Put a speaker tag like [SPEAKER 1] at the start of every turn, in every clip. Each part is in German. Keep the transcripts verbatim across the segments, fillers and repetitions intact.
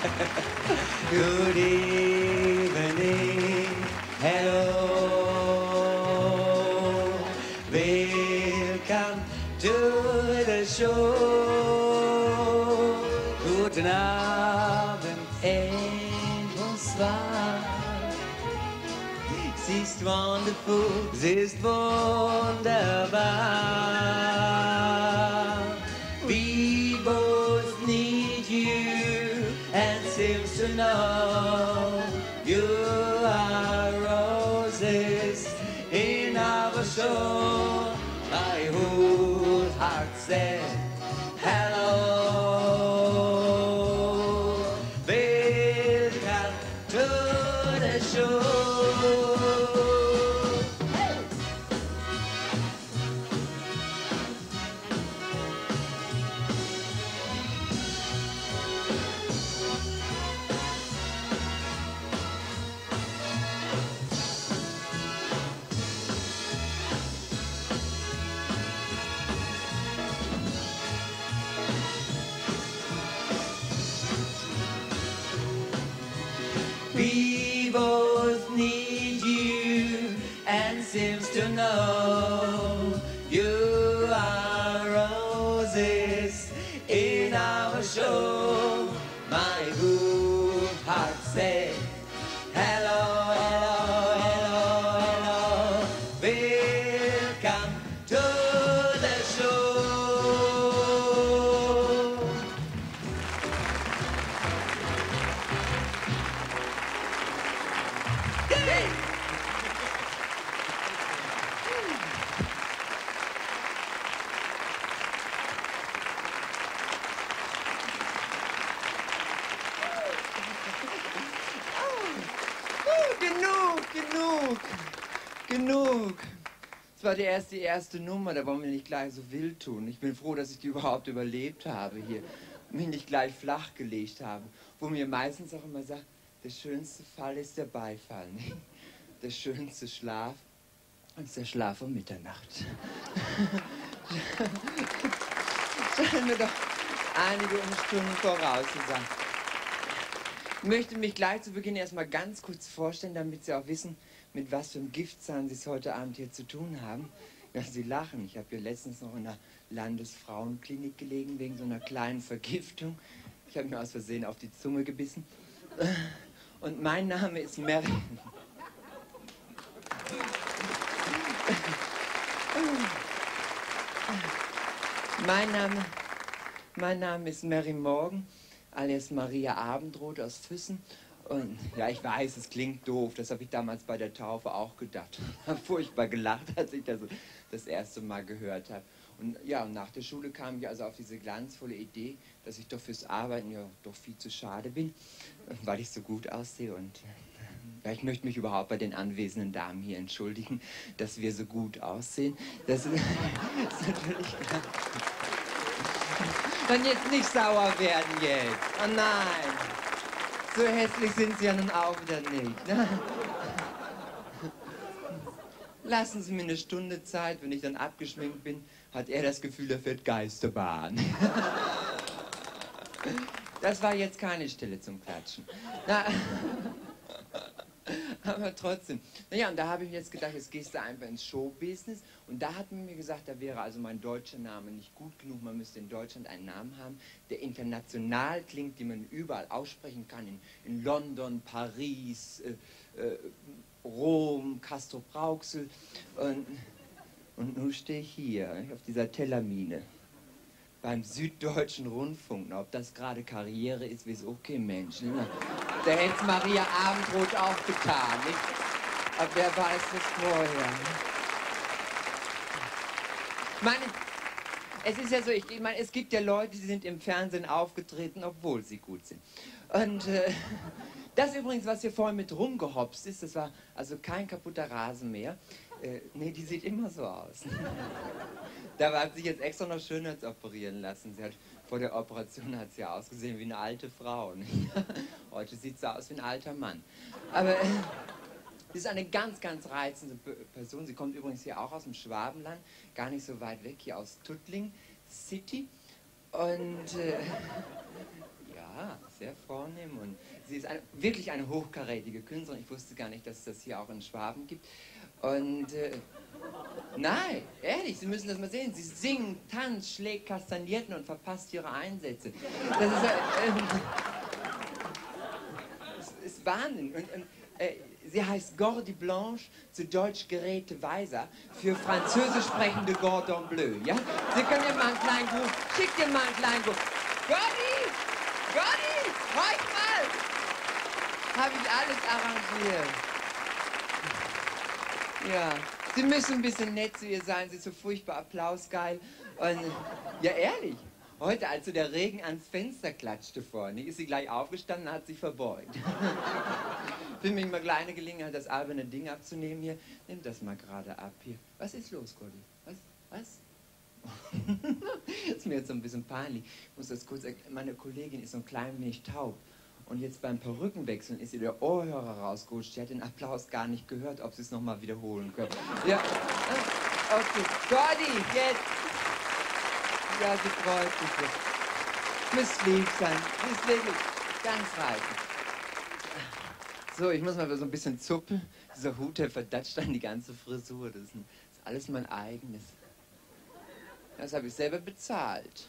[SPEAKER 1] Good evening, hello. Welcome to the show. Guten Abend and bonsoir. Sie ist wonderful, sie ist wunderbar. We both need you and seems to know you are roses in our show. My whole heart said hello. Welcome to the show. We both need you and seems to know you are roses in our show. My good heart said hello, hello, hello, hello. Welcome to the show. Genug, genug, genug. Das war die erste, die erste Nummer, da wollen wir nicht gleich so wild tun. Ich bin froh, dass ich die überhaupt überlebt habe hier und mich nicht gleich flach gelegt habe. Wo mir meistens auch immer sagt, der schönste Fall ist der Beifall. Nicht? Der schönste Schlaf ist der Schlaf um Mitternacht. Scheinen wir doch einige Stunden voraus zu sein. Ich möchte mich gleich zu Beginn erstmal ganz kurz vorstellen, damit Sie auch wissen, mit was für einem Giftzahn Sie es heute Abend hier zu tun haben. Ja, Sie lachen. Ich habe hier letztens noch in einer Landesfrauenklinik gelegen, wegen so einer kleinen Vergiftung. Ich habe mir aus Versehen auf die Zunge gebissen. Und mein Name ist Mary. Mein Name, mein Name ist Mary Morgan, alias Maria Abendroth aus Füssen. Und ja, ich weiß, es klingt doof, das habe ich damals bei der Taufe auch gedacht. Ich habe furchtbar gelacht, als ich das das erste Mal gehört habe. Und ja, und nach der Schule kam ich also auf diese glanzvolle Idee, dass ich doch fürs Arbeiten ja doch viel zu schade bin, weil ich so gut aussehe. Und ja, ich möchte mich überhaupt bei den anwesenden Damen hier entschuldigen, dass wir so gut aussehen. Das ist, das ist natürlich klar. Und jetzt nicht sauer werden jetzt. Oh nein. So hässlich sind Sie ja nun auch wieder nicht. Ne? Lassen Sie mir eine Stunde Zeit, wenn ich dann abgeschminkt bin, hat er das Gefühl, er fährt Geisterbahn. Das war jetzt keine Stelle zum Klatschen. Na, aber trotzdem. Naja, und da habe ich mir jetzt gedacht, jetzt gehst du einfach ins Showbusiness. Und da hat man mir gesagt, da wäre also mein deutscher Name nicht gut genug. Man müsste in Deutschland einen Namen haben, der international klingt, den man überall aussprechen kann. In, in London, Paris, äh, äh, Rom, Castrop-Rauxel. Und, und nun stehe ich hier, auf dieser Tellermine. Beim Süddeutschen Rundfunk. Na, ob das gerade Karriere ist, weiß okay, Mensch. Ne? Da hätte es Maria Abendroth auch getan. Nicht? Aber wer weiß das vorher. Ne? Ich meine, es ist ja so, ich, ich meine, es gibt ja Leute, die sind im Fernsehen aufgetreten, obwohl sie gut sind. Und äh, das übrigens, was hier vorhin mit rumgehopst ist, das war also kein kaputter Rasen mehr. Äh, nee, die sieht immer so aus. Da hat sich jetzt extra noch Schönheitsoperieren lassen. Sie hat, vor der Operation hat sie ja ausgesehen wie eine alte Frau. Heute sieht sie aus wie ein alter Mann. Aber äh, sie ist eine ganz, ganz reizende Person. Sie kommt übrigens hier auch aus dem Schwabenland, gar nicht so weit weg, hier aus Tuttling City. Und äh, ja, Ja, sehr vornehm und sie ist eine, wirklich eine hochkarätige Künstlerin. Ich wusste gar nicht, dass es das hier auch in Schwaben gibt. Und äh, nein, ehrlich, Sie müssen das mal sehen. Sie singt, tanzt, schlägt Kastagnetten und verpasst ihre Einsätze. Das ist, äh, äh, das ist Wahnsinn. Und, und äh, sie heißt Gordy Blanche, zu Deutsch Geräte Weiser, für französisch sprechende Gordon Bleu. Ja? Sie können ihr mal einen kleinen Gruß, schickt ihr mal einen kleinen Gruß. Gordy! Gordy! Horch mal! Habe ich alles arrangiert. Ja, Sie müssen ein bisschen nett zu ihr sein, sie ist so furchtbar applausgeil. Und ja, ehrlich, heute, als so der Regen ans Fenster klatschte vorne, ist sie gleich aufgestanden und hat sich verbeugt. Für mich mal kleine Gelegenheit, das alberne Ding abzunehmen hier. Nimm das mal gerade ab hier. Was ist los, Gordy? Was? Was? Ist mir jetzt so ein bisschen peinlich. Ich muss das kurz erklären. Meine Kollegin ist so ein klein wenig taub. Und jetzt beim Perückenwechseln ist ihr der Ohrhörer rausgerutscht. Sie hat den Applaus gar nicht gehört, ob sie es nochmal wiederholen können. Ja, okay. Gordy, jetzt. Ja, sie freut sich. Müsst lieb sein. Müsst wirklich ganz reich. So, ich muss mal so ein bisschen zuppeln. Dieser Hut, der verdatscht dann die ganze Frisur. Das ist, ein, das ist alles mein eigenes. Das habe ich selber bezahlt.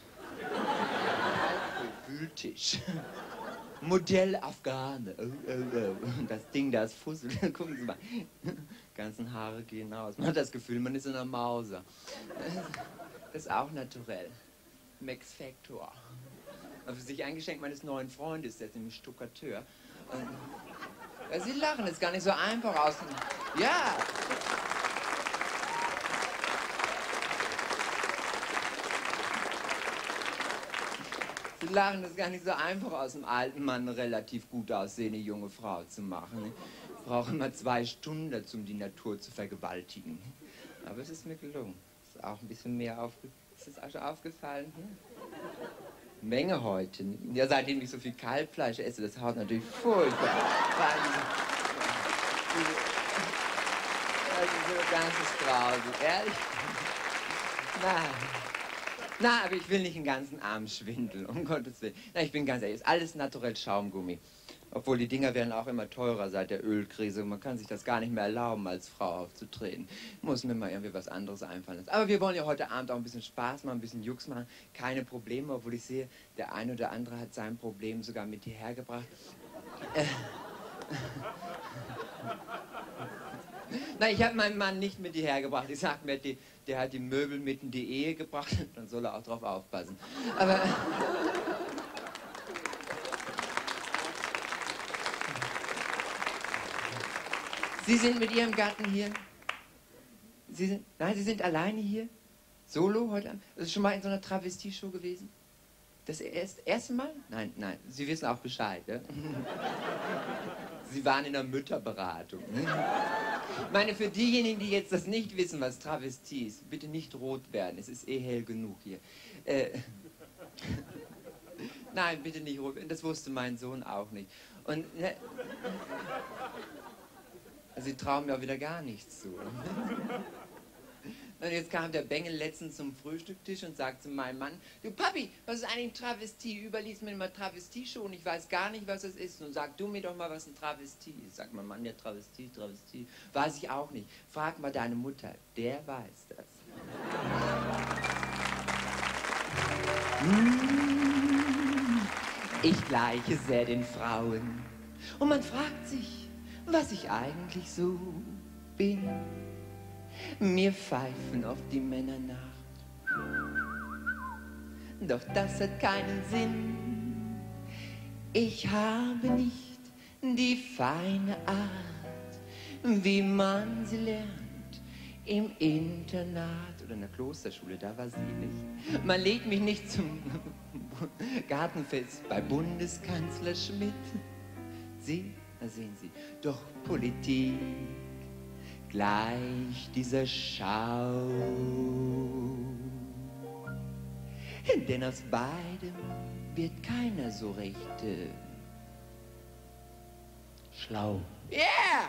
[SPEAKER 1] Wühltisch. Modell Afghane. Oh, oh, oh. Das Ding, das Fussel. Gucken Sie mal. Die ganzen Haare gehen aus. Man hat das Gefühl, man ist in einer Mauser. Das ist auch naturell. Max Factor. Aber für sich ein Geschenk meines neuen Freundes, der ist nämlich Stuckateur. Und ja, Sie lachen, das ist gar nicht so einfach aus. Ja. Sie lachen, das ist gar nicht so einfach, aus dem alten Mann eine relativ gut aussehende junge Frau zu machen. Ich brauche immer zwei Stunden dazu, um die Natur zu vergewaltigen. Aber es ist mir gelungen. Ist auch ein bisschen mehr aufge... Ist das auch schon aufgefallen? Hm? Menge heute. Ja, seitdem ich so viel Kalbfleisch esse, das haut natürlich furchtbar. Das ist so ein ganzes Grausig, ehrlich? Nein. Na, aber ich will nicht einen ganzen Arm schwindeln, um Gottes Willen. Na, ich bin ganz ehrlich, ist alles naturell Schaumgummi. Obwohl die Dinger werden auch immer teurer seit der Ölkrise. Man kann sich das gar nicht mehr erlauben, als Frau aufzutreten. Muss mir mal irgendwie was anderes einfallen lassen. Aber wir wollen ja heute Abend auch ein bisschen Spaß machen, ein bisschen Jux machen. Keine Probleme, obwohl ich sehe, der eine oder andere hat sein Problem sogar mit hierher gebracht. Äh. Nein, ich habe meinen Mann nicht mit hierher gebracht. Ich sag mir, die, der hat die Möbel mit in die Ehe gebracht. Dann soll er auch drauf aufpassen. Aber... Sie sind mit Ihrem Gatten hier? Sie sind, nein, Sie sind alleine hier? Solo heute Abend? Das ist schon mal in so einer Travestie-Show gewesen? Das erste, erste Mal? Nein, nein, Sie wissen auch Bescheid, ja? Sie waren in der Mütterberatung. Ne? Ich meine, für diejenigen, die jetzt das nicht wissen, was Travestie ist, bitte nicht rot werden, es ist eh hell genug hier. Äh, nein, bitte nicht rot werden, das wusste mein Sohn auch nicht. Und... Ne, Sie trauen mir auch wieder gar nichts zu. Und jetzt kam der Bengel letztens zum Frühstückstisch und sagt zu meinem Mann, du Papi, was ist eigentlich ein Travestie? Überlies mir immer Travestie-Show und ich weiß gar nicht, was das ist. Und sag du mir doch mal, was ein Travestie ist. Sagt mein Mann, ja Travestie, Travestie. Weiß ich auch nicht. Frag mal deine Mutter, der weiß das. Ich gleiche sehr den Frauen und man fragt sich, was ich eigentlich so bin. Mir pfeifen oft die Männer nach. Doch das hat keinen Sinn. Ich habe nicht die feine Art, wie man sie lernt im Internat oder in der Klosterschule, da war sie nicht. Man lädt mich nicht zum Gartenfest bei Bundeskanzler Schmidt. Sie, da sehen Sie, doch Politik gleich dieser Schau. Denn aus beidem wird keiner so recht äh, schlau. Yeah!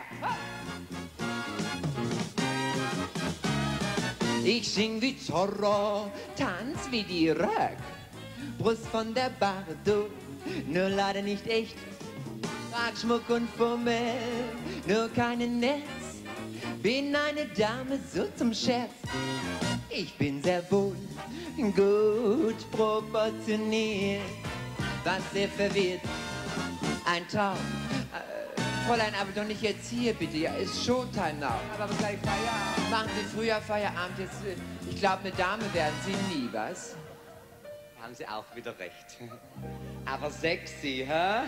[SPEAKER 1] Ich sing wie Zorro, tanz wie die Röck, Brust von der Bardot, nur leider nicht echt. Trag Schmuck und Fummel, nur kein Netz. Bin eine Dame so zum Scherz. Ich bin sehr wohl gut proportioniert, was sehr verwirrt. Ein Traum. Äh, Fräulein, aber doch nicht jetzt hier, bitte. Ja, ist Showtime now.
[SPEAKER 2] Aber gleich Feierabend.
[SPEAKER 1] Machen Sie früher Feierabend jetzt. äh, Ich glaube, eine Dame werden Sie nie, was?
[SPEAKER 2] Haben Sie auch wieder recht. Aber sexy, hä?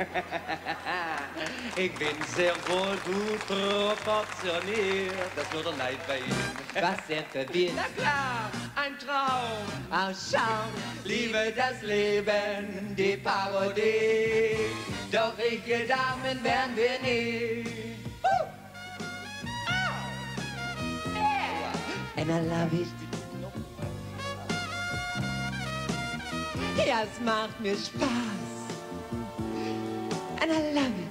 [SPEAKER 2] Ich bin sehr wohl gut proportioniert. Das ist nur der Neid bei Ihnen.
[SPEAKER 1] Was sehr verwirrt.
[SPEAKER 2] Na klar, ein Traum.
[SPEAKER 1] Ausschauen, liebe das Leben, die Parodie. Doch richtige Damen werden wir nie. Uh. Oh. Yeah. And I love it. Ja, es macht mir Spaß. And I love it.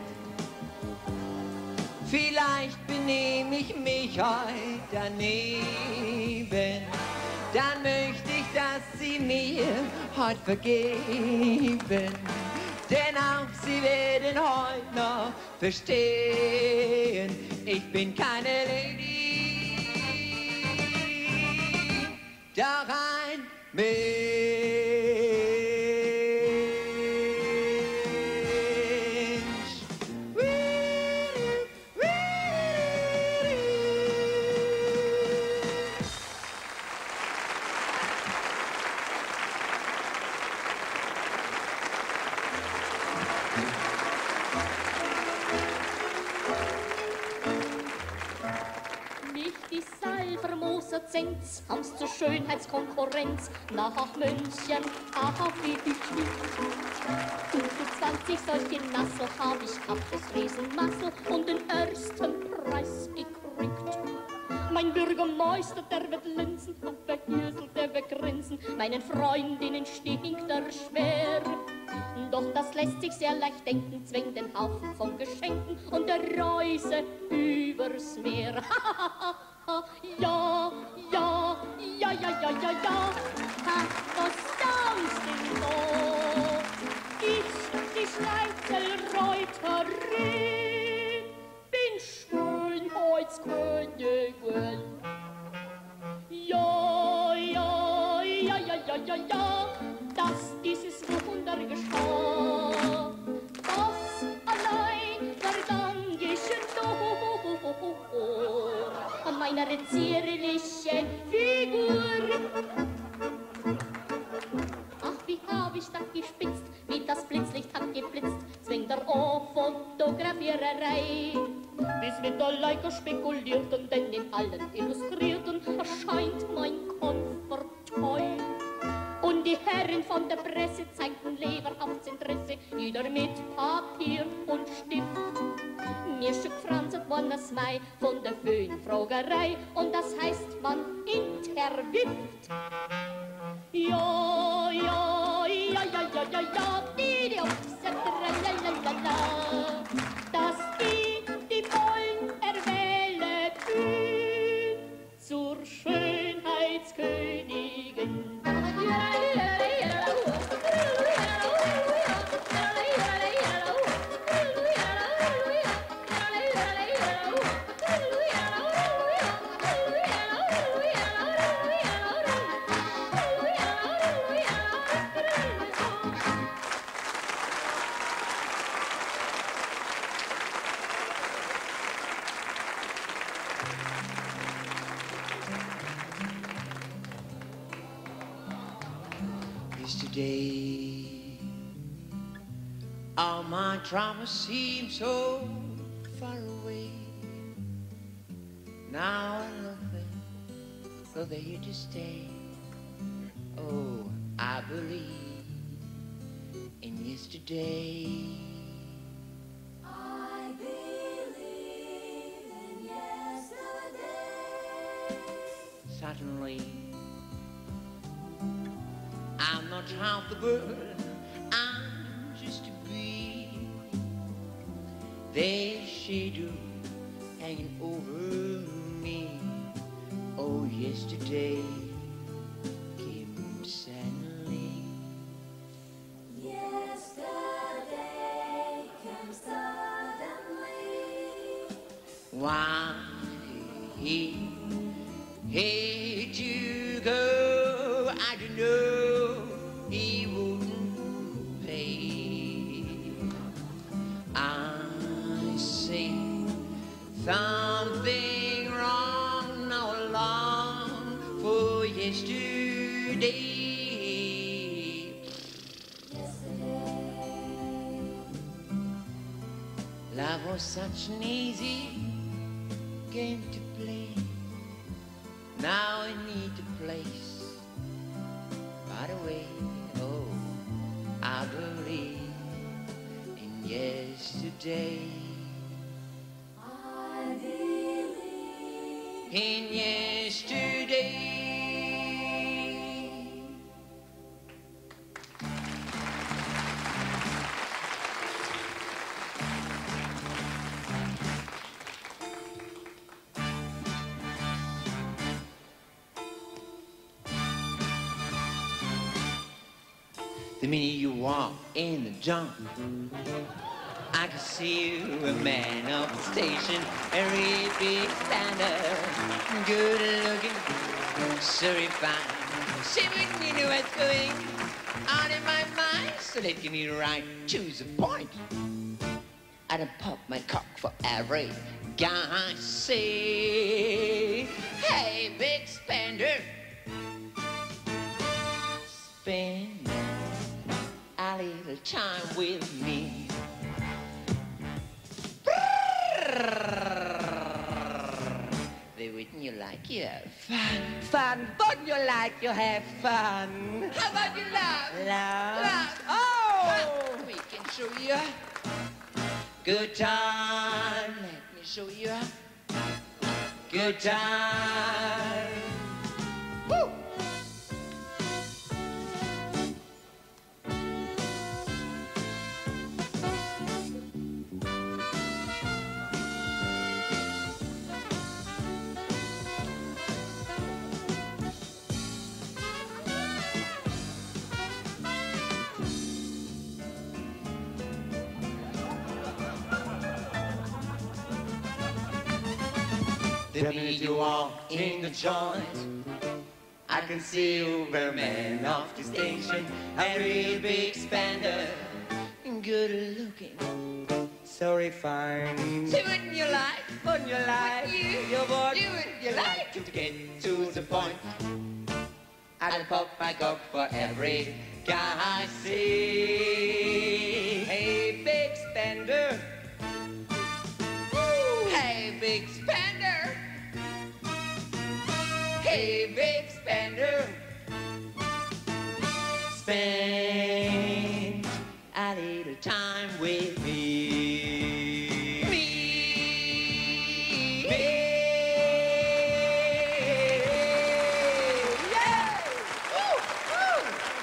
[SPEAKER 1] Vielleicht benehme ich mich heute daneben. Dann möchte ich, dass Sie mir heute vergeben. Denn auch Sie werden heute noch verstehen, ich bin keine Lady, doch ein Mensch.
[SPEAKER 3] Zenz, haben's zur Schönheitskonkurrenz nach München, ach wie hübsch. Und für zwanzig solche Nassel hab ich ab das Riesenmassel und den ersten Preis gekriegt. Mein Bürgermeister, der wird linsen und der Hirsel, der wird grinsen, meinen Freundinnen stinkt er schwer. Doch das lässt sich sehr leicht denken, zwängt den Haufen von Geschenken und der Reise übers Meer. Ja, ja, ja, ja, ja, ja, ja, ha, was staunst denn so? Ich, die Schleizelreuterin, bin Schönheitskönigin. Ja, ja, ja, ja, ja, ja, ja, dass dieses Wunder geschah, das allein verdank ich nur an meiner zierlichen Figur. Ach, wie hab ich das gespitzt, wie das Blitzlicht hat geblitzt, zwängt der O-Fotografiererei. Bis mit der Leica spekulierten, denn in allen Illustrierten erscheint mein Konforteu. Und die Herren von der Presse zeigten Leberhaftsinteresse, jeder mit Papier und Stift. Mir schickt Franz von der Smei von der Föhnfragerei und das heißt, man interwippt. Ja, ja, ja, ja, ja, ja, ja, die, die, la, dass die, die wollen erwählen zur Schönheitskönigin.
[SPEAKER 1] Yesterday, all my traumas seem so far away. Now I love them, so they're here to stay. Oh, I believe in yesterday.
[SPEAKER 4] I believe in yesterday.
[SPEAKER 1] Suddenly, I'm not half the world, I'm just a bee. There's shadow hanging over me. Oh, yesterday came suddenly.
[SPEAKER 4] Yesterday.
[SPEAKER 1] Why he hate you go? I don't know. He wouldn't pay. I see something wrong, no long for yesterday. Love was such an easy game to play. Now I need a place. By the way, oh, I believe in yesterday.
[SPEAKER 4] I believe
[SPEAKER 1] In yesterday. The minute you walk in the jump, I can see you a man of the station, a really big standard, good looking, so refined. See when you know what's going on in my mind, so let me right to the point. I don't pop my cock for every guy I see. Hey, big spender, spend a little time with me. They wouldn't you like you have fun, fun, wouldn't you like you have fun? How about you love? Love. Love. Oh! We can show you a good time. Let me show you a good time. Woo! The minute you walk in the joint, I can see you the man of the station, a real big spender, good looking, so refined. See wouldn't you like, wouldn't you like, you, you would, you wouldn't you like to get to the point. I'd pop my cock for every guy I see. Hey, big spender. Hey, big spender. Hey, big spender. Spend a little time with me. Me. Me. Yeah. Woo, woo.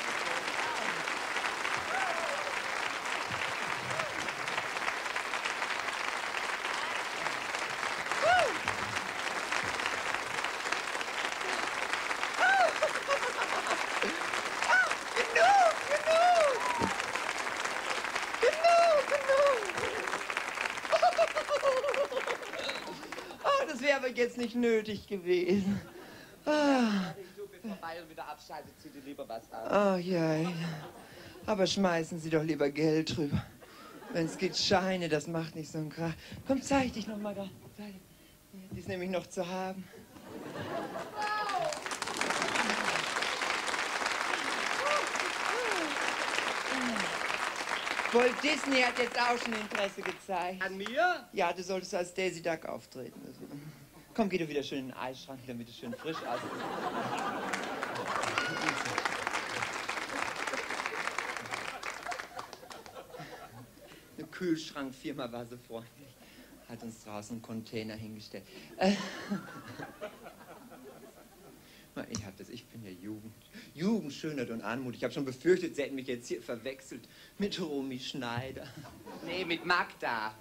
[SPEAKER 1] Oh, das wäre aber jetzt nicht nötig gewesen. Ah.
[SPEAKER 2] Vorbei und wieder abschaltet, zieh dir lieber was an.
[SPEAKER 1] Oh ja, ja. Aber schmeißen Sie doch lieber Geld drüber. Wenn es geht, Scheine, das macht nicht so einen Krach. Komm, zeig dich noch mal da. Zeig. Die ist nämlich noch zu haben. Walt Disney hat jetzt auch schon Interesse gezeigt.
[SPEAKER 2] An mir?
[SPEAKER 1] Ja, du solltest als Daisy Duck auftreten. Komm, geh doch wieder schön in den Eisschrank, damit es schön frisch aussieht. Eine Kühlschrankfirma war so freundlich. Hat uns draußen einen Container hingestellt. Äh, Ich hab das, ich bin ja Jugend. Jugend, Schönheit und Anmut. Ich habe schon befürchtet, sie hätten mich jetzt hier verwechselt mit Romy Schneider.
[SPEAKER 2] Nee, mit Magda.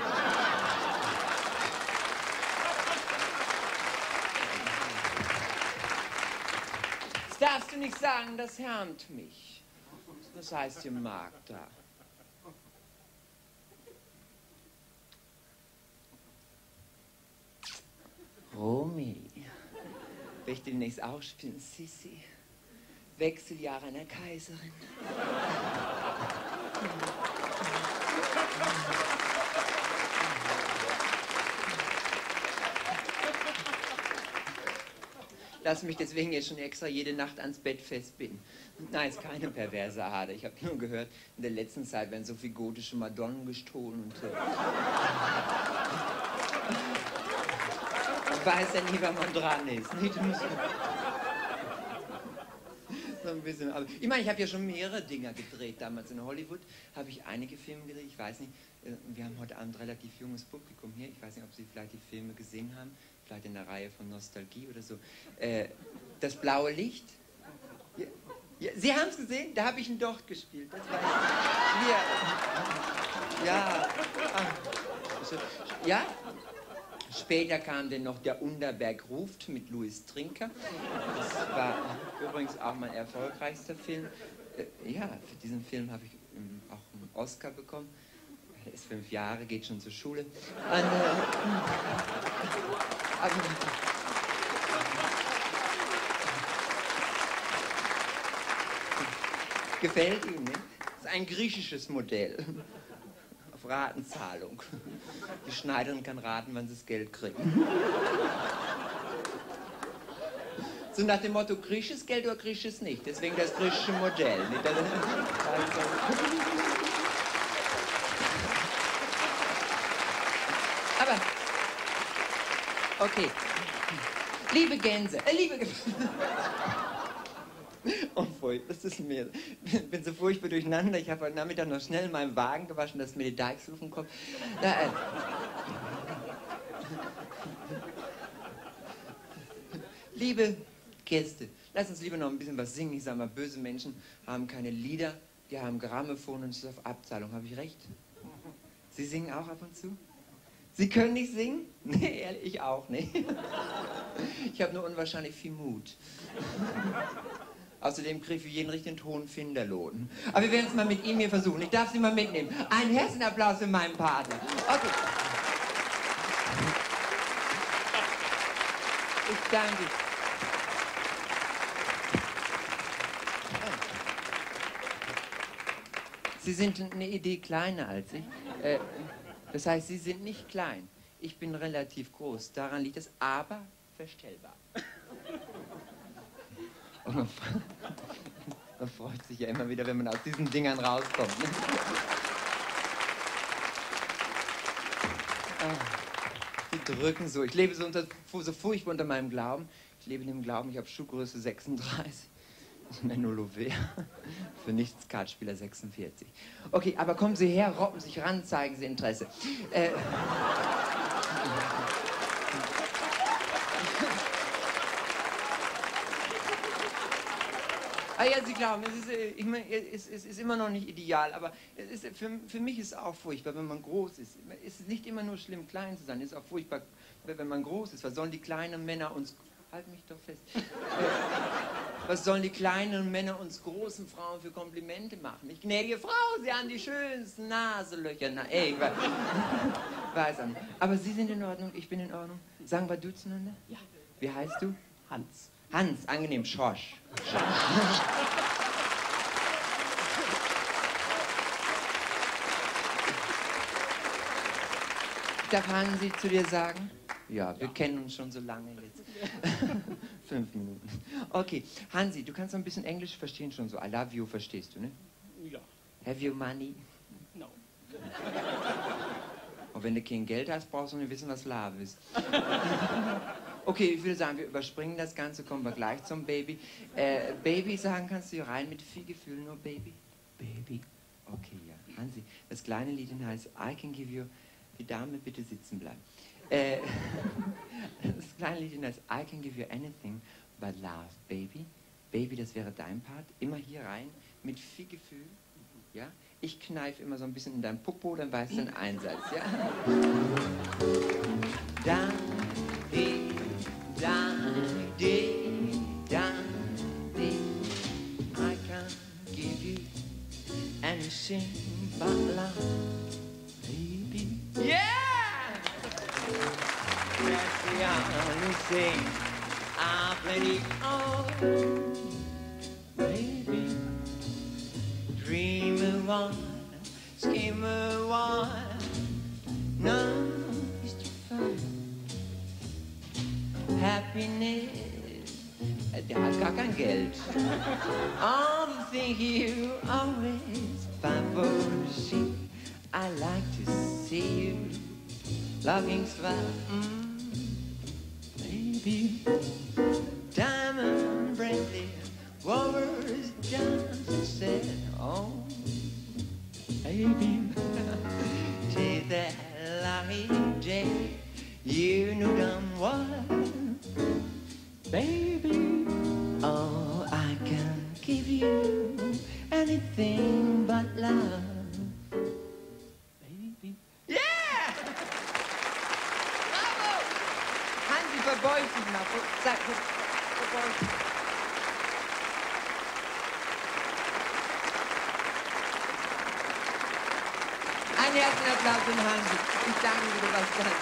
[SPEAKER 1] Das darfst du nicht sagen, das härmt mich. Das heißt hier Magda. Romy. Will ich demnächst auch spielen? Sissi. Wechseljahre einer Kaiserin. Lass mich deswegen jetzt schon extra jede Nacht ans Bett festbinden. Nein, ist keine perverse Ader. Ich habe nur gehört, in der letzten Zeit werden so viele gotische Madonnen gestohlen und so. Ich weiß ja nie, wann man dran ist. Nicht? So ein bisschen. Aber ich meine, ich habe ja schon mehrere Dinger gedreht. Damals in Hollywood habe ich einige Filme gedreht. Ich weiß nicht, wir haben heute Abend ein relativ junges Publikum hier. Ich weiß nicht, ob Sie vielleicht die Filme gesehen haben. Vielleicht in der Reihe von Nostalgie oder so. Äh, das blaue Licht. Ja, ja, Sie haben es gesehen? Da habe ich einen Docht gespielt. Das war ich. Ja. Ah. Ja? Später kam dann noch Der Unterberg ruft mit Louis Trinker. Das war übrigens auch mein erfolgreichster Film. Äh, ja, für diesen Film habe ich ähm, auch einen Oscar bekommen. Er ist fünf Jahre, geht schon zur Schule. Und, äh, aber, gefällt Ihnen, ne? Das ist ein griechisches Modell. Auf Ratenzahlung. Die Schneiderin kann raten, wann sie das Geld kriegt. So nach dem Motto, griechisches Geld oder griechisches nicht. Deswegen das griechische Modell. Aber, okay. Liebe Gänse, äh, liebe Gänse. Oh, furchtbar, das ist mir. Ich bin so furchtbar durcheinander. Ich habe heute Nachmittag noch schnell in meinem Wagen gewaschen, dass mir die Deichsel auf den Kopf. Da, äh. Liebe Gäste, lass uns lieber noch ein bisschen was singen. Ich sag mal, böse Menschen haben keine Lieder, die haben Grammophon und es ist auf Abzahlung. Habe ich recht? Sie singen auch ab und zu? Sie können nicht singen? Nee, ehrlich, ich auch nicht. Ich habe nur unwahrscheinlich viel Mut. Außerdem kriege ich für jeden richtigen Ton Finderlohn. Aber wir werden es mal mit ihm hier versuchen. Ich darf Sie mal mitnehmen. Einen Herzenapplaus für meinen Partner. Okay. Ich danke. Sie sind eine Idee kleiner als ich. Äh, das heißt, Sie sind nicht klein. Ich bin relativ groß. Daran liegt es, aber verstellbar. Und man, man freut sich ja immer wieder, wenn man aus diesen Dingern rauskommt. Ne? Ah, die drücken so. Ich lebe so, unter, so furchtbar unter meinem Glauben. Ich lebe in dem Glauben, ich habe Schuhgröße sechsunddreißig. Menolover. Für nichts Kartspieler sechsundvierzig. Okay, aber kommen Sie her, robben sich ran, zeigen Sie Interesse. Äh, Ah ja, Sie glauben, es ist, ich meine, es, es ist immer noch nicht ideal, aber es ist, für, für mich ist es auch furchtbar, wenn man groß ist. Es ist nicht immer nur schlimm, klein zu sein, es ist auch furchtbar, wenn man groß ist. Was sollen die kleinen Männer uns... Halt mich doch fest. Was sollen die kleinen Männer uns großen Frauen für Komplimente machen? Ich gnädige Frau, Sie haben die schönsten Nasenlöcher. Na, ey, ich weiß, weiß auch nicht. Aber Sie sind in Ordnung, ich bin in Ordnung. Sagen wir du zueinander? Ja. Wie heißt du? Hans. Hans, angenehm, Schorsch. Schorsch. Darf Hansi zu dir sagen? Ja, wir ja. kennen uns schon so lange jetzt. Fünf Minuten. Okay, Hansi, du kannst noch ein bisschen Englisch verstehen schon so. I love you verstehst du, ne?
[SPEAKER 5] Ja.
[SPEAKER 1] Have you money?
[SPEAKER 5] No.
[SPEAKER 1] Und wenn du kein Geld hast, brauchst du nicht wissen, was Love ist. Okay, ich würde sagen, wir überspringen das Ganze, kommen wir gleich zum Baby. Äh, Baby sagen kannst du hier rein mit viel Gefühl, nur Baby? Baby. Okay, ja. Hansi, das kleine Lied heißt I can give you... Die Dame bitte sitzen bleiben. Äh, das kleine Lied heißt I can give you anything but love, baby. Baby, das wäre dein Part. Immer hier rein, mit viel Gefühl. Ja? Ich kneife immer so ein bisschen in dein Popo, dann weißt du den Einsatz. Ja? Da, di, da, di, da, di. I can give you anything but love. Yeah! Yes, yeah. sing. Ah, plenty on, baby. Dream a one, scheme a one. None is too fun. Happiness. Der hat gar kein Geld. All the things you always find for see. I like to see you laughing smile, mm, baby. Diamond brandy, Wolvers, Johnson said, oh, baby. Take that lucky day, you know damn well, baby. Oh, I can give you anything but love. Yeah! Bravo! Hansi, verbeug dich mal. Sag, verbeug dich. Einen herzlichen Applaus für Hansi. Ich danke dir, du warst ganz.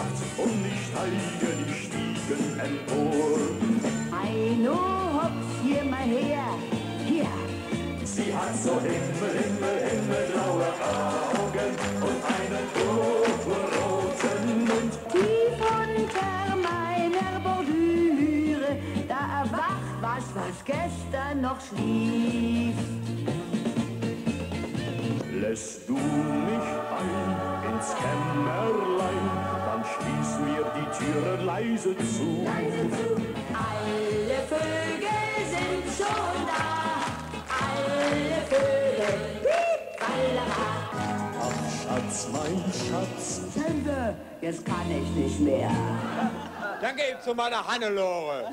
[SPEAKER 5] Und ich steige die Stiegen empor.
[SPEAKER 6] Heino, hops,
[SPEAKER 5] hier mal her. Hier.
[SPEAKER 6] Sie hat so Himmel, Himmel, himmelblaue Augen und einen purpurroten Mund.
[SPEAKER 5] Tief unter meiner Bordüre, da erwacht was, was gestern noch schlief.
[SPEAKER 6] Lässt du mich ein ins Kämmerlein, dann schließ mir die Türe leise zu.
[SPEAKER 5] Leise zu. Alle Vögel sind schon da, alle Vögel, piep, ballera.
[SPEAKER 6] Ach Schatz, mein Schatz,
[SPEAKER 5] Sende, jetzt kann ich nicht mehr.
[SPEAKER 7] Dann geh zu meiner Hannelore.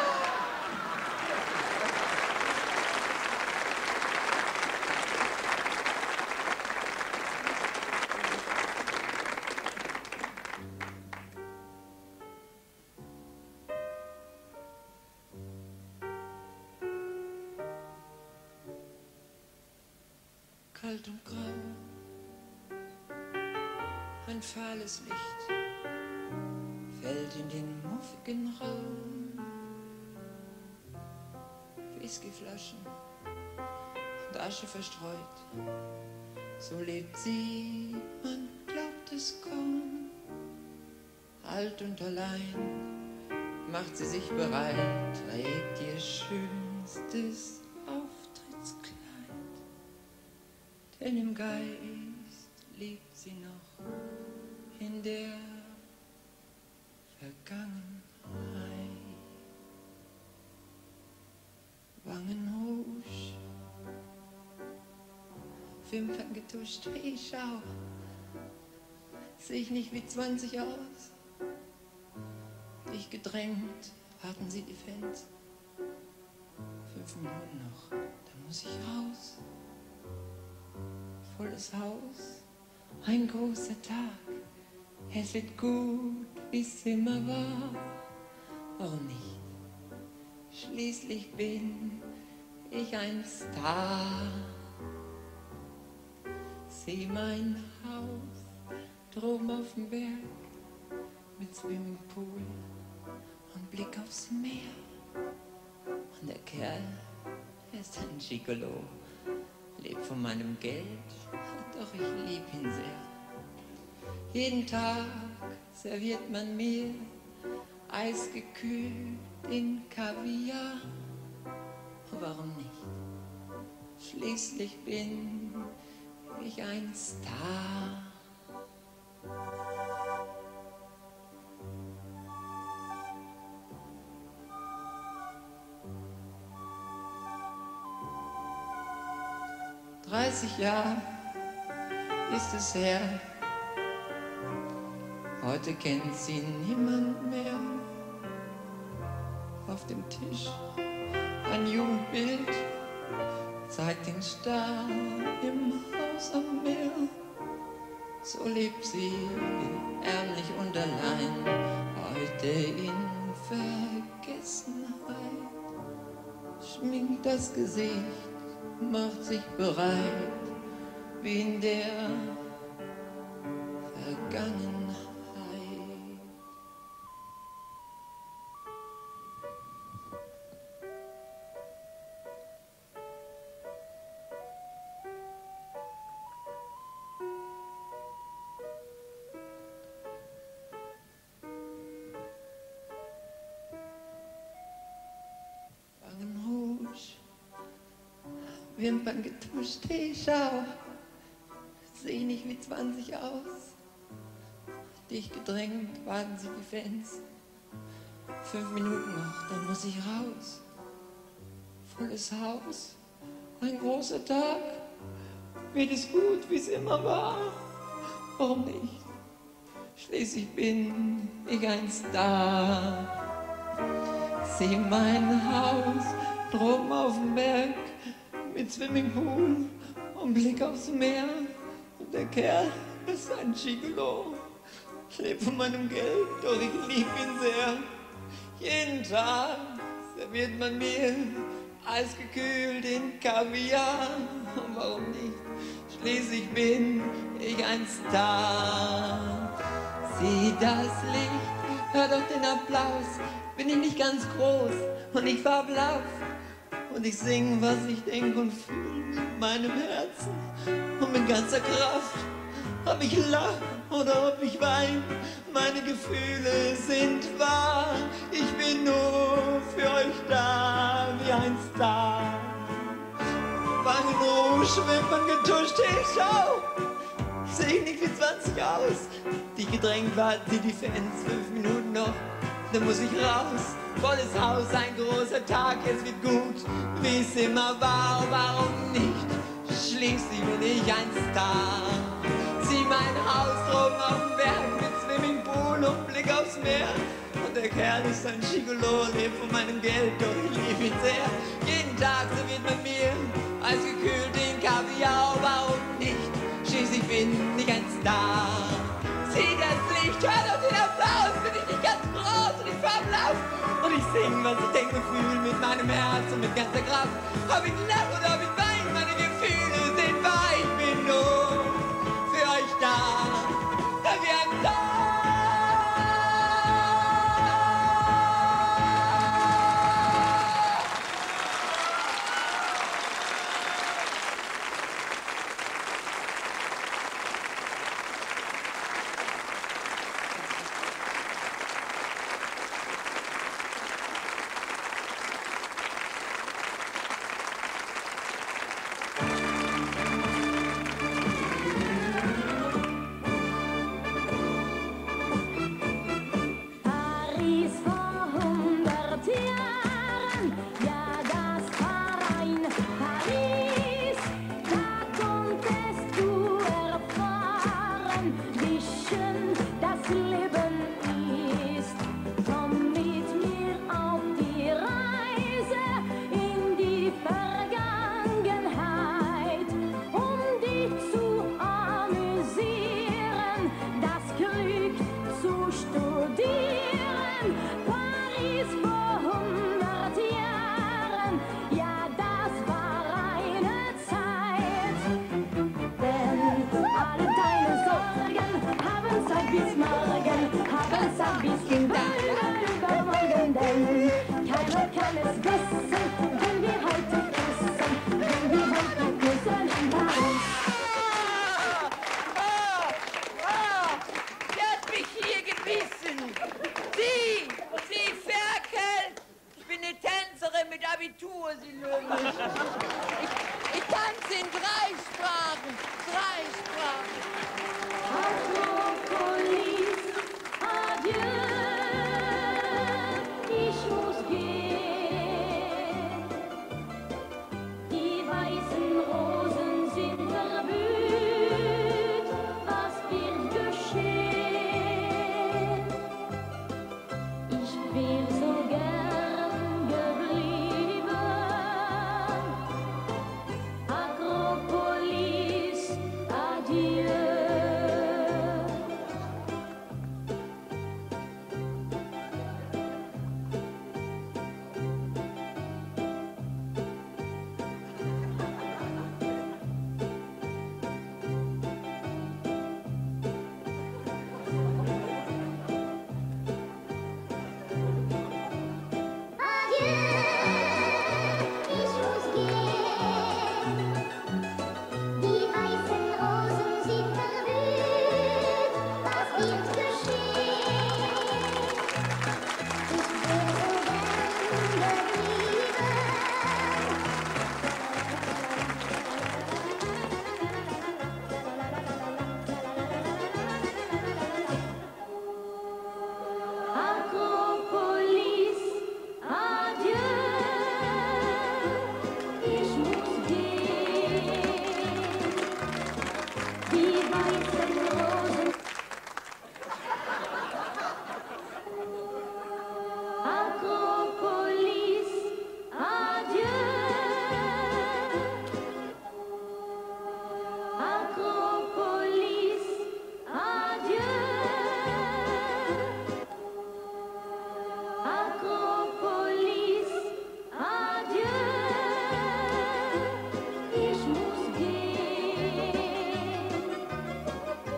[SPEAKER 8] Kalt und grau, ein fahles Licht fällt in den muffigen Raum. Whiskyflaschen und Asche verstreut, so lebt sie, man glaubt es kaum. Alt und allein macht sie sich bereit, trägt ihr schönstes Auftrittskleid. Denn im Geist lebt sie noch in der Vergangenheit. Wangenrouge, Wimpern getuscht, wie ich schau, seh ich nicht wie zwanzig aus. Dich gedrängt, warten sie die Fans. Fünf Minuten noch, dann muss ich raus. Volles Haus, ein großer Tag. Es wird gut, wie es immer war. Warum nicht? Schließlich bin ich ein Star. Sieh mein Haus droben auf dem Berg mit Swimmingpool und Blick aufs Meer. Und der Kerl, er ist ein Gigolo. Lebt von meinem Geld, doch ich lieb ihn sehr. Jeden Tag serviert man mir eisgekühlt in Kaviar. Warum nicht? Schließlich bin ich ein Star. Dreißig Jahre ist es her, heute kennt sie niemand mehr. Auf dem Tisch ein Jugendbild zeigt den Star im Haus am Meer. So lebt sie ärmlich und allein, heute in Vergessenheit. Schminkt das Gesicht, macht sich bereit, wie in der Vergangenheit. Wimpern getuscht, hey, schau, seh nicht wie zwanzig aus. Dich gedrängt, warten sie die Fans. Fünf Minuten noch, dann muss ich raus. Volles Haus, ein großer Tag. Wird es gut, wie es immer war? Warum nicht? Schließlich bin ich ein Star. Seh mein Haus droben auf dem Berg mit Swimmingpool und Blick aufs Meer. Und der Kerl ist ein Gigolo. Ich lebe von meinem Geld, doch ich lieb ihn sehr. Jeden Tag serviert man mir eisgekühlt in Kaviar. Und warum nicht? Schließlich bin ich ein Star. Sieh das Licht, hör doch den Applaus. Bin ich nicht ganz groß und ich farblauf. Und ich sing, was ich denk und fühl mit meinem Herzen. Und mit ganzer Kraft, ob ich lach oder ob ich wein, meine Gefühle sind wahr. Ich bin nur für euch da, wie ein Star. Wangen Rouge, Wimpern getuscht, hey, schau! Seh ich nicht wie zwanzig aus? Die gedrängt warten sie die Fans, fünf Minuten noch, dann muss ich raus. Volles Haus, ein großer Tag, es wird gut, wie es immer war, warum nicht? Schließlich bin ich ein Star. Sieh mein Haus droben auf dem Berg mit Swimmingpool und Blick aufs Meer. Und der Kerl ist ein Gigolo, lebt von meinem Geld, doch ich lieb ihn sehr. Jeden Tag serviert man mir als gekühlt den Kaviar, warum nicht? Schließlich bin ich ein Star. Sieh das Licht, hör doch den Applaus, bin ich nicht ganz groß und ich fahr blau. Und ich sing, was ich denke und fühl mit meinem Herz und mit ganzer Kraft. Ob ich lach oder ob ich wein, meine Gefühle sind wahr. Ich bin nur für euch da, da wir ein Star. Abitur, Sie mögen mich. Ich, ich tanze in drei Sprachen, drei Sprachen.
[SPEAKER 3] Akropolis, adieu, ich muss gehen. Die weißen Rosen sind verblüht, was wird geschehen? Ich will so gern geblieben. Akropolis, adieu. Akropolis, adieu, ich muss gehen. Die weißen Rosen. Akropolis, adieu. Akropolis, adieu. Akropolis, adieu, ich muss gehen.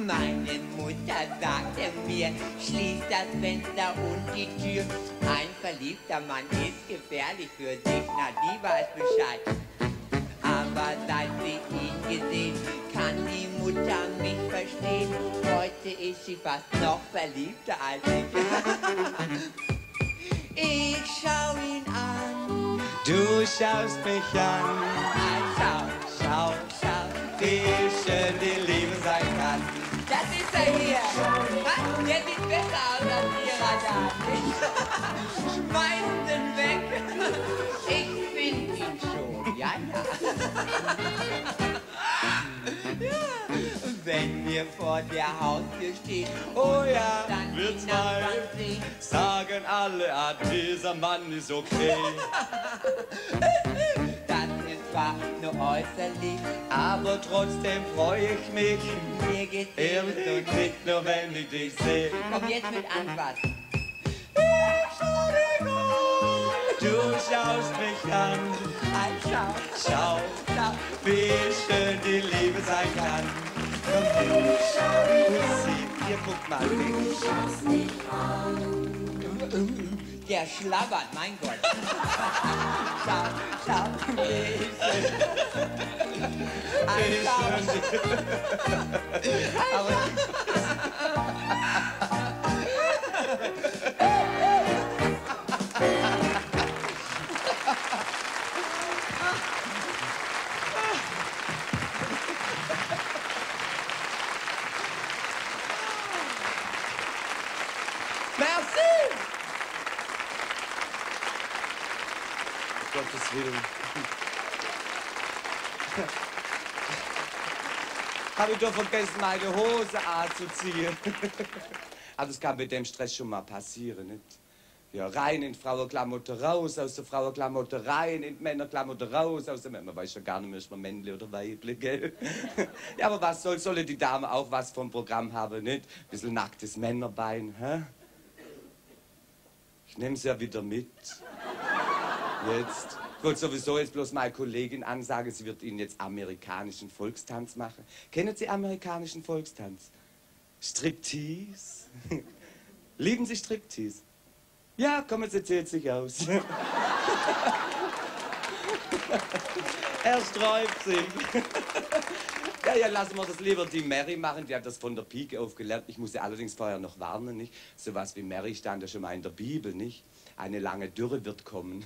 [SPEAKER 1] Meine Mutter sagte mir, schließ das Fenster und die Tür. Ein verliebter Mann ist gefährlich für sich, na die weiß Bescheid. Aber seit sie ihn gesehen, kann die Mutter mich verstehen. Heute ist sie fast noch verliebter als ich. Ich schau ihn an.
[SPEAKER 2] Du schaust mich an.
[SPEAKER 1] Schau, schau, schau,
[SPEAKER 2] Wie schön die Liebe sein kann.
[SPEAKER 1] das ist er hier. Was? Der sieht besser aus als ihrer da. Schmeiß den weg. Ich find ihn schon. Ja, ja. Ja. Wenn wir vor der Haustür stehen,
[SPEAKER 2] Oh ja,
[SPEAKER 1] dann
[SPEAKER 2] wir
[SPEAKER 1] die Nachbarn
[SPEAKER 2] zwei
[SPEAKER 1] sehen.
[SPEAKER 2] sagen alle, ah, dieser Mann ist okay.
[SPEAKER 1] Das ist zwar nur äußerlich,
[SPEAKER 2] Aber trotzdem freue ich mich,
[SPEAKER 1] mir geht's
[SPEAKER 2] ehrlich,
[SPEAKER 1] ebenso.
[SPEAKER 2] nicht nur wenn ich dich sehe.
[SPEAKER 1] Komm jetzt mit Anfass.
[SPEAKER 2] Du schaust mich an,
[SPEAKER 1] Ein Schau,
[SPEAKER 2] schau,
[SPEAKER 1] schau.
[SPEAKER 2] wie schön die Liebe sein kann. Komm her, Bussi, hier guck mal weg.
[SPEAKER 1] Der schlabbert, mein Gott. Schau, schau. Ein Schau.
[SPEAKER 2] Aber
[SPEAKER 1] Merci.
[SPEAKER 2] um Gottes Willen. Habe ich doch vergessen, meine Hose anzuziehen. Aber das kann mit dem Stress schon mal passieren, nicht? Ja, rein in Frauenklamotte raus, aus der Frauenklamotte rein, in die Männerklamotte raus, aus der Männer. Man weiß ja gar nicht mehr, ist man männlich oder weiblich, gell? Ja, aber was soll, soll die Dame auch was vom Programm haben, nicht? Ein bisschen nacktes Männerbein, hä? Ich nehm's ja wieder mit. Jetzt. Ich wollte sowieso jetzt bloß meine Kollegin ansagen, sie wird Ihnen jetzt amerikanischen Volkstanz machen. Kennen Sie amerikanischen Volkstanz? Striptease? Lieben Sie Striptease? Ja, komm, jetzt erzählt sich aus. Er sträubt sich. Ja, ja, lassen wir das lieber die Mary machen, die hat das von der Pike auf gelernt. Ich muss sie allerdings vorher noch warnen, nicht? Sowas wie Mary stand ja schon mal in der Bibel, nicht? Eine lange Dürre wird kommen.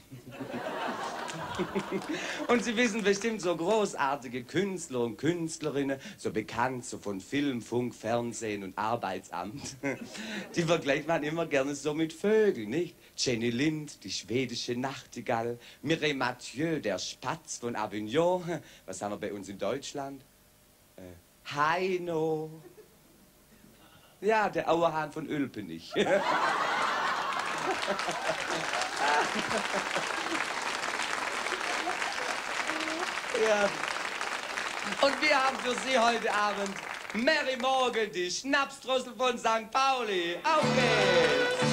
[SPEAKER 2] Und Sie wissen bestimmt so großartige Künstler und Künstlerinnen, so bekannt, so von Film, Funk, Fernsehen und Arbeitsamt. Die vergleicht man immer gerne so mit Vögeln, nicht? Jenny Lind, die schwedische Nachtigall, Mireille Mathieu, der Spatz von Avignon. Was haben wir bei uns in Deutschland? Äh, Heino. Ja, der Auerhahn von Ölpenich. Ja. Und wir haben für Sie heute Abend Mary Morgan, die Schnapsdrossel von Sankt Pauli. Auf geht's!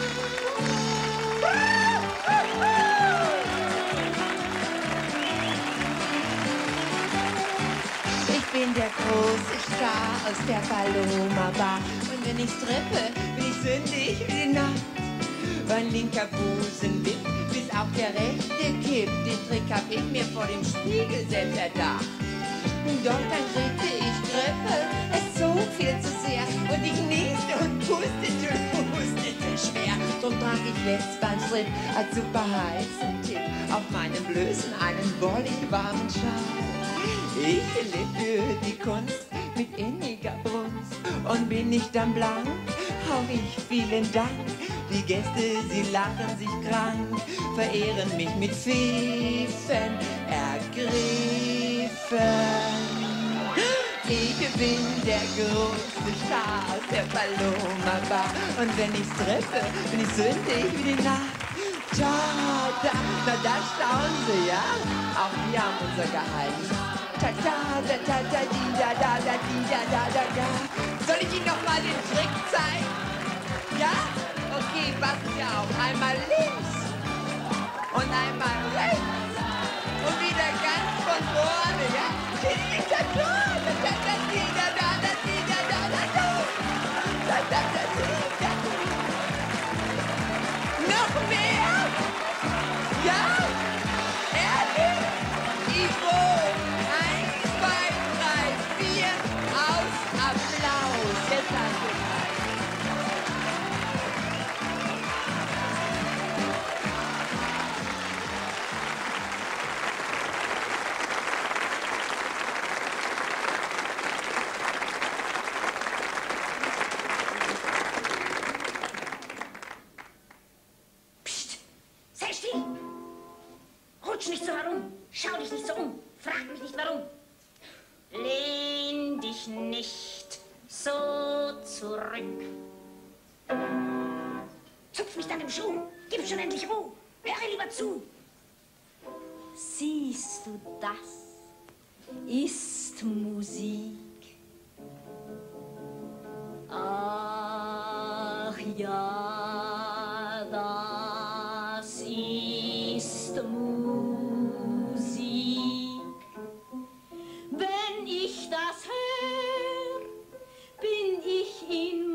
[SPEAKER 8] Ich bin der große Star aus der Paloma Bar. Und wenn ich strippe, bin ich sündig wie die Nacht. Mein linker Busen wippt, bis auch der rechte kippt. Den Trick hab ich mir vor dem Spiegel selbst erdacht. Doch dann kriegte ich Grippe, es zog viel zu sehr. Und ich nieste und pustete und hustete schwer. Drum trag ich jetzt beim Strip als super heißen Tipp auf meinem Blößen einen wollig warmen Schal. Ich lebe für die Kunst mit inniger Brunst. Und bin ich dann blank, hau ich vielen Dank. Die Gäste, sie lachen sich krank, verehren mich mit Pfeifen ergriffen. Ich bin der große Star aus der Paloma Bar. Und wenn ich strippe, bin ich sündig wie die Nacht. Ta, da, na da staunen sie, ja? Auch wir haben unser Geheimnis. Ta, ta, da, ta, da, di, da, da, da, di, da, da, da, da. Soll ich Ihnen noch mal den Trick zeigen? Ja? Okay, passen Sie auf. Einmal links und einmal rechts und wieder ganz von vorne, ja? Da, da, da, da, da, da, da, da, da, da, da,
[SPEAKER 9] so zurück. Zupf mich dann im Schuh, gib schon endlich Ruhe, höre lieber zu. Siehst du, das ist Musik. Ach ja, das ist Musik. Wenn ich das höre, bin ich in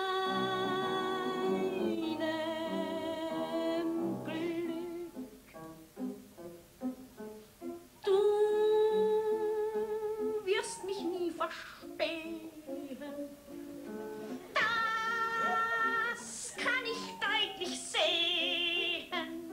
[SPEAKER 9] meinem Glück. Du wirst mich nie verstehen. Das kann ich deutlich sehen.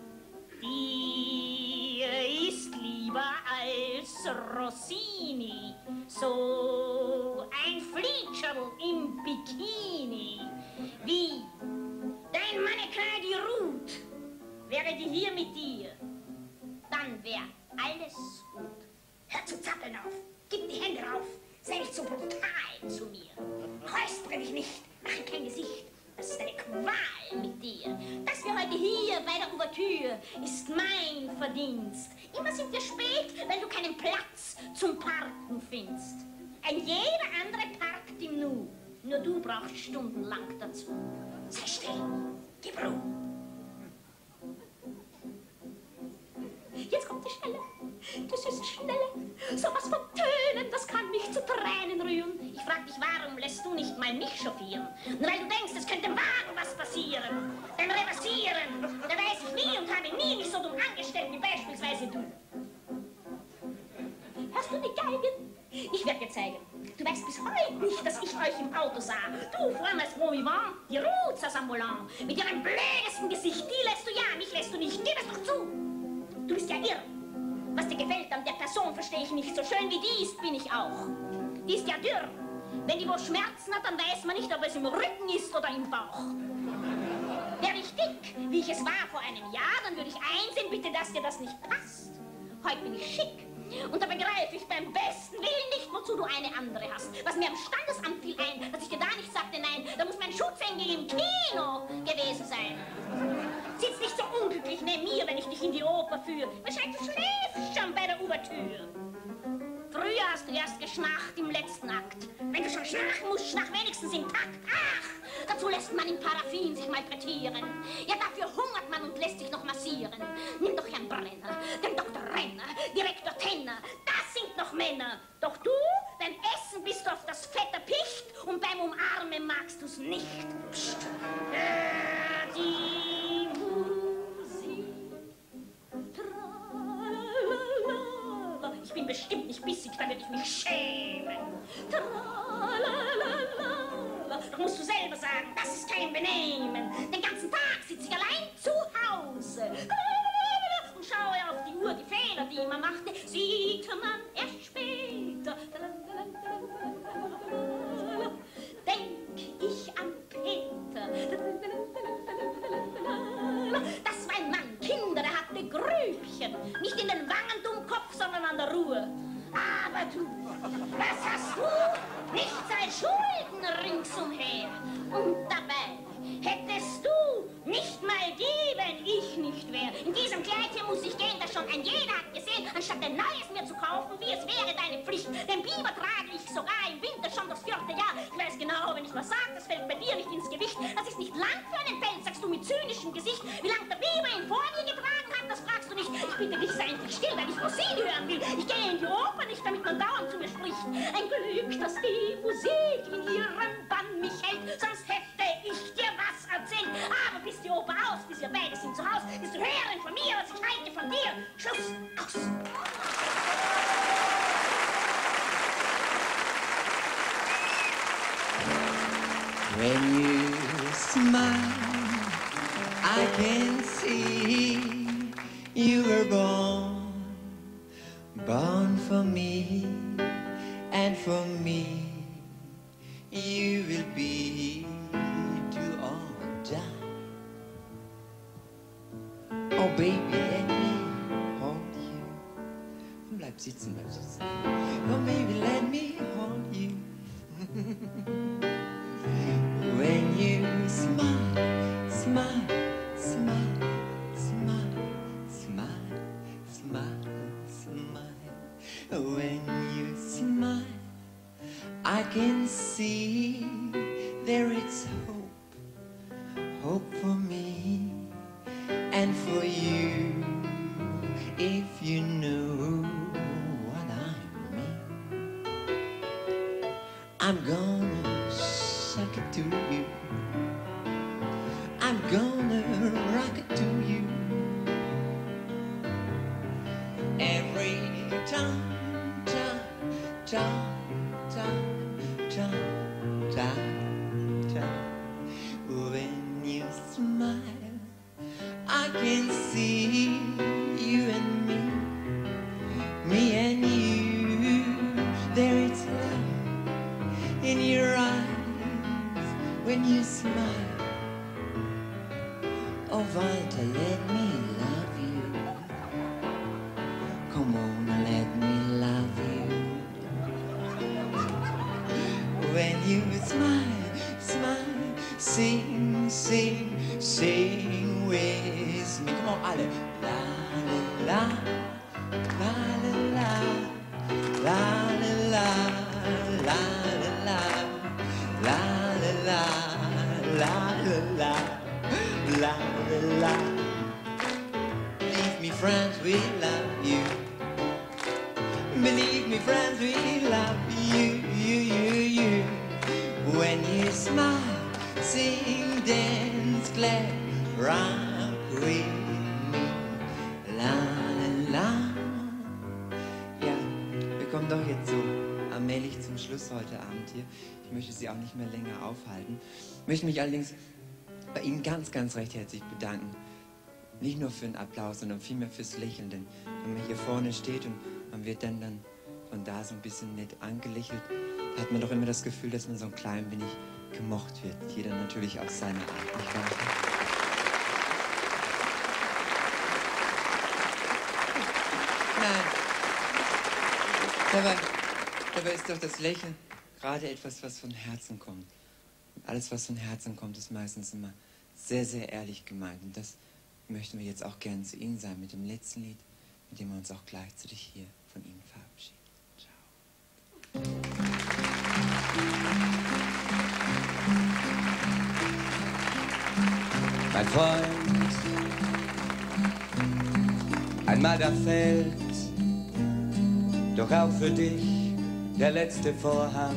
[SPEAKER 9] Dir ist lieber als Rossini so ein Flietscherl im Bikini. Wie dein Mannequin die Ruth, wäre die hier mit dir, dann wär alles gut. Hör zu zappeln auf, gib die Hände rauf, sei nicht so brutal zu mir. Räuspere dich nicht, mache kein Gesicht, das ist eine Qual mit dir. Dass wir heute hier bei der Ouvertüre ist mein Verdienst. Immer sind wir spät, weil du keinen Platz zum Parken findest. Ein jeder andere parkt im Nu, nur du brauchst stundenlang dazu. Sei still, gib Ruhe. Jetzt kommt die Schnelle, das ist Schnelle. Sowas von Tönen, das kann mich zu Tränen rühren. Ich frag dich, warum lässt du nicht mal mich chauffieren? Nur weil du denkst, es könnte im Wagen was passieren. Beim Reversieren, da weiß ich nie und habe nie mich so dumm angestellt wie beispielsweise du. Hörst du die Geigen? Ich werde dir zeigen. Du weißt bis heute nicht, dass ich euch im Auto sah. Du vormals Bon Vivant, die Ruth saß am Volant. Mit ihrem blödesten Gesicht, die lässt du ja, mich lässt du nicht. Gib es doch zu. Du bist ja irr. Was dir gefällt an der Person, verstehe ich nicht. So schön wie die ist, bin ich auch. Die ist ja dürr. Wenn die wo Schmerzen hat, dann weiß man nicht, ob es im Rücken ist oder im Bauch. Wäre ich dick, wie ich es war vor einem Jahr, dann würde ich einsehen, bitte, dass dir das nicht passt. Heute bin ich schick. Und da begreife ich beim besten Willen nicht, wozu du eine andere hast. Was mir am Standesamt fiel ein, dass ich dir da nicht sagte, nein, da muss mein Schutzengel im Kino gewesen sein. Sitz nicht so unglücklich neben mir, wenn ich dich in die Oper führe. Wahrscheinlich du schläfst schon bei der Ouvertüre. Früher hast du erst geschnarcht im letzten Akt. Wenn du schon schnarchen musst, schnarch wenigstens im Takt. Ach, dazu lässt man im Paraffin sich malträtieren. Ja, dafür hungert man und lässt sich noch massieren. Nimm doch Herrn Brenner, den Doktor Renner, Direktor Tenner. Das sind noch Männer. Doch du, beim Essen bist du auf das Fett erpicht und beim Umarmen magst du's nicht. Psst. Hör die Musik. Tralalala. Ich bin bestimmt nicht bissig, da würde ich mich schämen. Tralalala. Doch musst du selber sagen, das ist kein Benehmen. Den ganzen Tag sitze ich allein zu Hause. Und schaue auf die Uhr, die Fehler, die man machte, sieht man erst später. Denk ich an Peter. Das war ein Mann, Kinder, der hatte Grübchen. Nicht in den Wangen, Dummkopf, sondern an der Ruhe. Aber du, was hast du? Nichts als Schulden ringsumher. Und dabei hättest du nicht mal die, wenn ich nicht wäre. In diesem Kleid hier muss ich gehen, das schon ein jeder hat gesehen. Anstatt ein neues mir zu kaufen, wie es wäre deine Pflicht. Den Biber trage ich sogar im Winter schon das vierte Jahr. Ich weiß genau, wenn ich was sage, das fällt bei dir nicht ins Gewicht. Das ist nicht lang für einen Pelz, sagst du mit zynischem Gesicht. Wie lang der Biber ihn vor mir getragen hat, das fragst du nicht. Ich bitte dich, sei endlich still, weil ich Rossini hören will. Ich gehe in die Oper nicht, damit man dauernd zu mir spricht. Ein Glück, dass die Musik in ihrem Bann mich hält, sonst hätte ich dir was erzählt. Aber bis die Oper aus, bis wir beide sind zu Hause, bist du hören von mir, was ich halte von dir. Schluss, aus.
[SPEAKER 8] When you smile, I can see you were born, born for me, and for me you will be to all die. Oh baby, let me hold you. Bleib sitzen, bleib sitzen. Oh baby, let me hold you.
[SPEAKER 1] I can see there is hope, hope for me and for you. If you knew what I mean, I'm gonna suck it to you. I'm gonna rock it to you. Every time, time, time, time, time, time, time. When you smile, I can see you and me, me and you. There is love in your eyes when you smile. Oh, Walter, let me love you. Come on, let me love you. When you smile, smile, sing, sing, sing with me. Come on, alle. La la la la la la la la la la la la la la la la. Believe me, friends, we love you. Believe me, friends, we love you, you, you, you. When you smile, sing, dance, clap, rock with me. La, la. Ja, wir kommen doch jetzt so allmählich zum Schluss heute Abend hier. Ich möchte Sie auch nicht mehr länger aufhalten. Ich möchte mich allerdings bei Ihnen ganz, ganz recht herzlich bedanken. Nicht nur für den Applaus, sondern vielmehr fürs Lächeln. Denn wenn man hier vorne steht und man wird dann, dann von da so ein bisschen nett angelächelt, hat man doch immer das Gefühl, dass man so ein klein wenig gemocht wird. Jeder natürlich auf seine Art, nicht wahr? Nein. Dabei, dabei ist doch das Lächeln gerade etwas, was von Herzen kommt. Und alles, was von Herzen kommt, ist meistens immer sehr, sehr ehrlich gemeint. Und das möchten wir jetzt auch gerne zu Ihnen sein mit dem letzten Lied, mit dem wir uns auch gleichzeitig hier von Ihnen verabschieden. Ciao.
[SPEAKER 2] Mein Freund, einmal da fällt doch auch für dich der letzte Vorhang.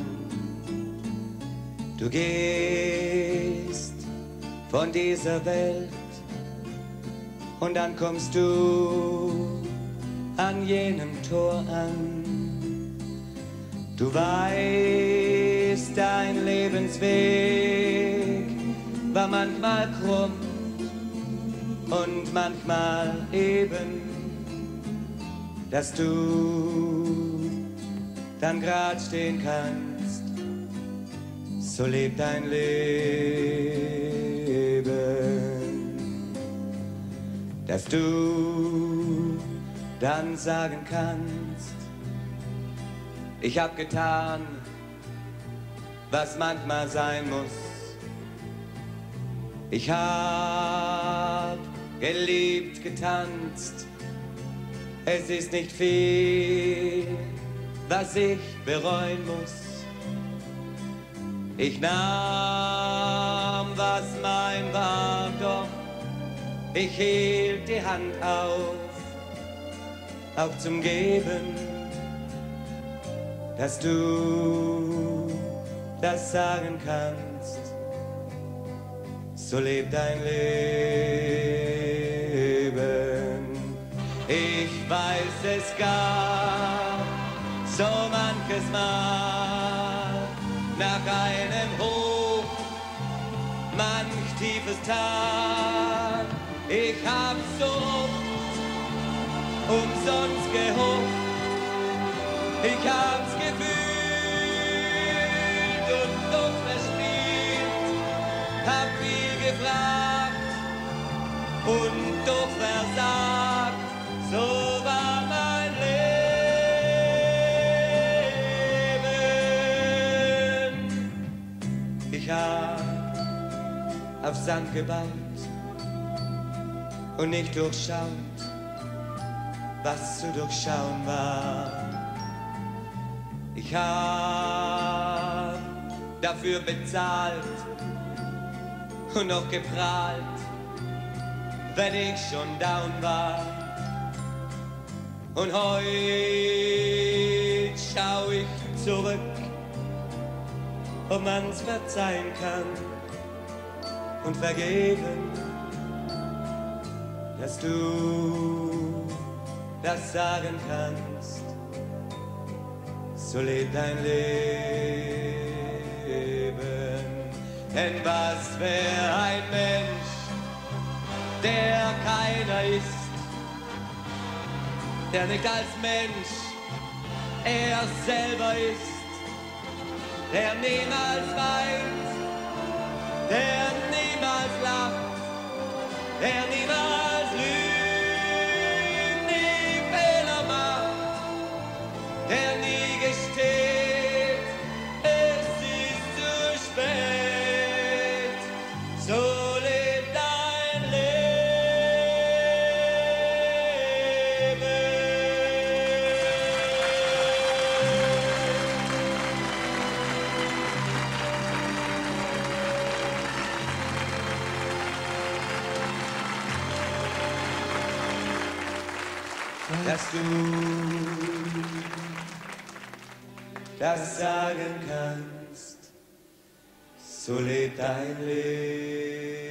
[SPEAKER 2] Du gehst von dieser Welt und dann kommst du an jenem Tor an. Du weißt, dein Lebensweg war manchmal krumm und manchmal eben, dass du dann grad stehen kannst. So lebt dein Leben, dass du dann sagen kannst: Ich hab getan, was manchmal sein muss. Ich hab geliebt, getanzt. Es ist nicht viel, was ich bereuen muss. Ich nahm, was mein war, doch ich hielt die Hand auf, auch zum Geben, dass du das sagen kannst. So lebt dein Leben. Ich weiß, es gab so manches Mal nach einem Hoch, manch tiefes Tal. Ich hab so oft umsonst gehofft, ich hab's gefühlt und doch verspielt, hab viel gefragt und doch versagt, so war mein Leben. Ich hab auf Sand gebaut und nicht durchschaut, was zu durchschauen war. Ich hab dafür bezahlt und noch geprahlt, wenn ich schon down war. Und heut schau ich zurück, ob man's verzeihen kann und vergeben, dass du das sagen kannst. So lebt dein Leben. Denn was wär ein Mensch, der keiner ist, der nicht als Mensch er selber ist, der niemals weint, der niemals lacht, der niemals lügt, nie Fehler macht, der nie gesteht, es ist zu spät. So lebt dein dass du das sagen kannst, so lebt dein Leben.